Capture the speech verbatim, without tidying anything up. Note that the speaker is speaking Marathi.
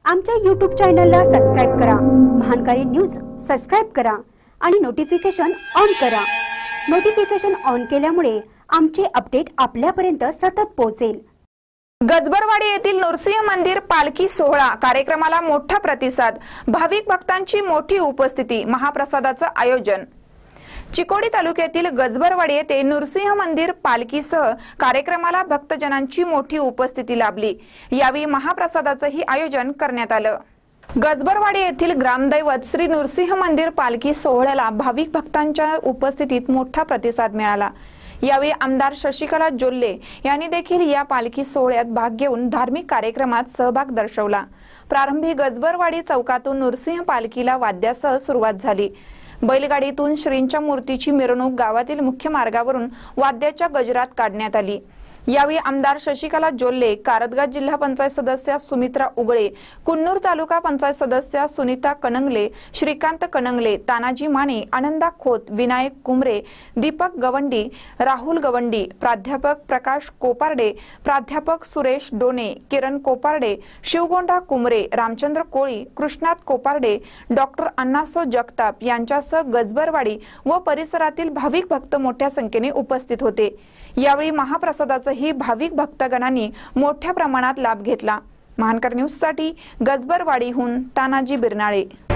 आमच्या यूट्यूब चॅनलला सबस्क्राइब करा, महानकारी न्यूज सबस्क्राइब करा आणि नोटिफिकेशन ऑन करा। नोटिफिकेशन ऑन केल्यामुळे आमचे अपडेट आपल्यापर्यंत सतत पोहोचेल। गजबरवाडी येथील नृसिंह मंदिर पालखी सोहळा कार्यक्रमाला मोठा प्रतिसाद, भाविक भक्तांची मोठी उपस्थिती, महाप्रसादाचं आयोजन। चिकोडी तालुक्यातील गजबरवाडी येथे नृसिंह मंदिर पालखीसह कार्यक्रमाला भक्तजनांची मोठी उपस्थिती लाभली। यावेळी महाप्रसादाचंही आयोजन करण्यात आलं। गजबरवाडी येथील ग्रामदैवत श्री नृसिंह मंदिर पालखी सोहळ्याला भाविक भक्तांच्या उपस्थितीत मोठा प्रतिसाद मिळाला। यावेळी आमदार शशिकला जोल्ले यांनी देखील या पालखी सोहळ्यात भाग घेऊन धार्मिक कार्यक्रमात सहभाग दर्शवला। प्रारंभी गजबरवाडी चौकातून नृसिंह पालखीला वाद्यासह सुरुवात झाली। बैलगाडीतून श्रींच्या मूर्तीची मिरवणूक गावातील मुख्य मार्गावरून वाद्याच्या गजरात काढण्यात आली। यावेळी आमदार शशिकला जोल्ले, कारदगा जिल्हा पंचायत सदस्य सुमित्रा उगळे, कुन्नूर तालुका पंचायत सदस्य सुनीता कणंगले, श्रीकांत कणंगले, तानाजी माने, आनंदा खोत, विनायक कुमरे, दीपक गवंडी, राहुल गवंडी, प्राध्यापक प्रकाश कोपारडे, प्राध्यापक सुरेश डोने, किरण कोपारडे, शिवगोंडा कुमरे, रामचंद्र कोळी, कृष्णात कोपारडे, डॉक्टर अण्णासो जगताप यांच्यासह गजबरवाडी व परिसरातील भाविक भक्त मोठ्या संख्येने उपस्थित होते। यावेळी महाप्रसादाचा ही भाविक भक्तगणांनी मोठ्या प्रमाणात लाभ घेतला। महानकर न्यूज साठी गजबरवाडीहून तानाजी बिरनाळे।